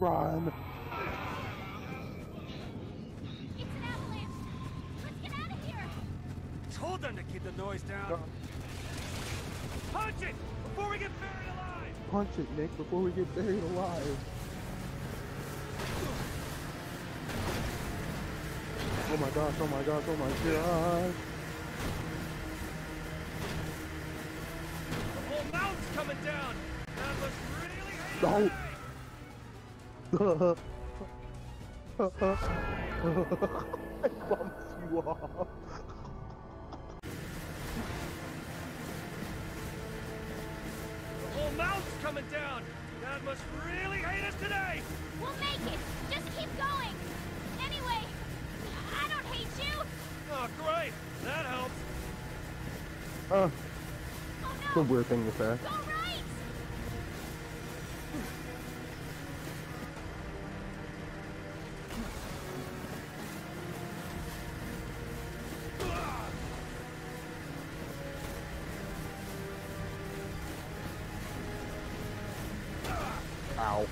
Run. It's an avalanche! Let's get out of here! Told them to keep the noise down. Punch it before we get buried alive! Punch it, Nick, before we get buried alive. Oh my gosh, oh my gosh, oh my gosh. The whole mountain's coming down! That looks really hairy! I bumped you off. The whole mountain's coming down! Dad must really hate us today! We'll make it! Just keep going! Anyway, I don't hate you! Oh, great! That helps! Oh It's a no! weird thing to say. Go right! Ow.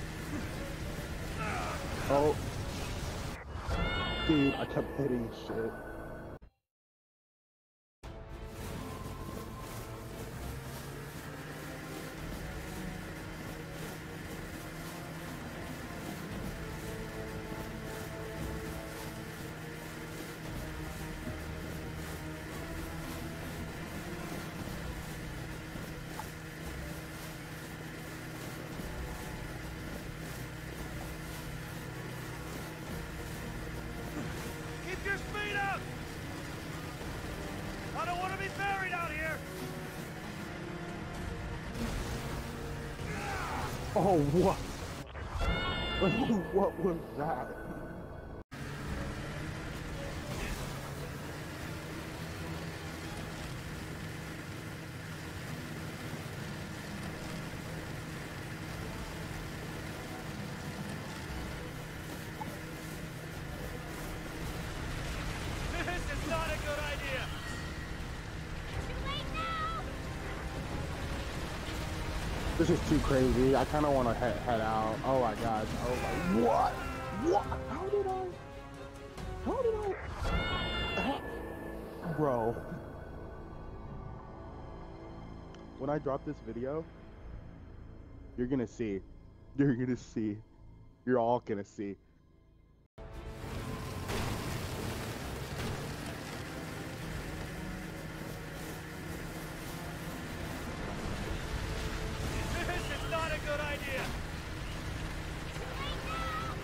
Oh. Dude, I kept hitting shit. Keep your speed up! I don't want to be buried out here! Oh, what? What was that? This is not a good idea! Too late now! This is too crazy. I kind of want to head out. Oh my god. Oh my. What? What? How did I? Bro. When I drop this video, you're gonna see. You're gonna see. You're all gonna see. This is not a good idea! Too late now!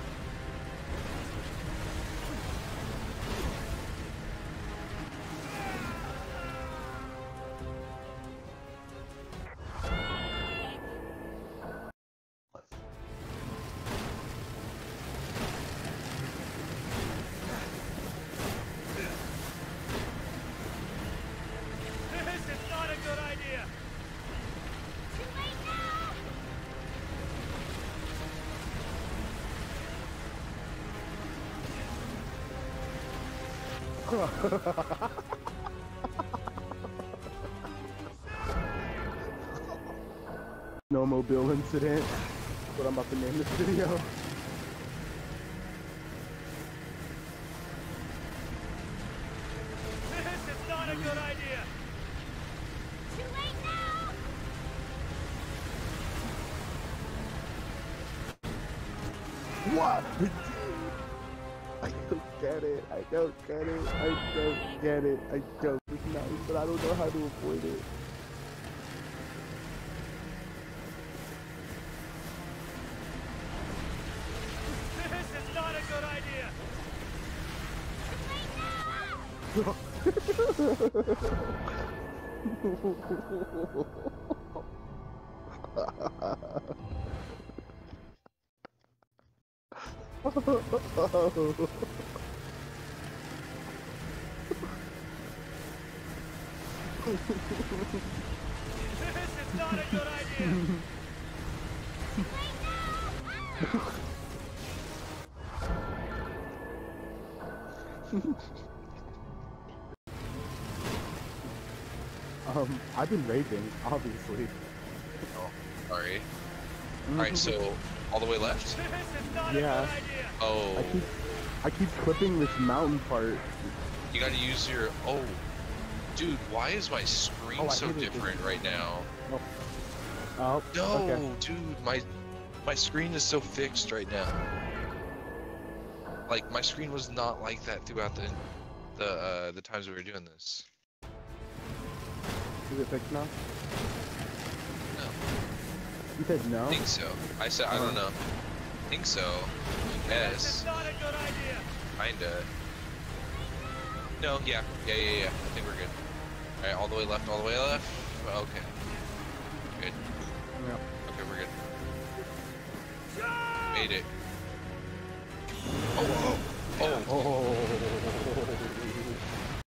This is not a good idea! Too late now! No mobile incident. That's what I'm about to name this video. This is not a good idea! Too late now! What? I don't get it. I don't get it. I don't get it. I don't. It's nice, but I don't know how to avoid it. This is not a good idea! Too late This is not a good idea! I've been raging, obviously. Oh, sorry. Alright, so All the way left? This is not a Yeah. good idea. Oh, I keep clipping this mountain part. you gotta use your... Oh. Dude, why is my screen Oh, I so hate it. different right now? Oh, No, okay. dude, my screen is so fixed right now. Like, my screen was not like that throughout the times we were doing this. Is it fixed now? No. You said no? I think so. I said, I don't know. I think so. This Yes. is not a good idea. Kinda. No, yeah. I think we're good. Alright, all the way left, all the way left. Okay. Good. Yeah. Okay, we're good. Made it. Oh, oh, oh. Oh.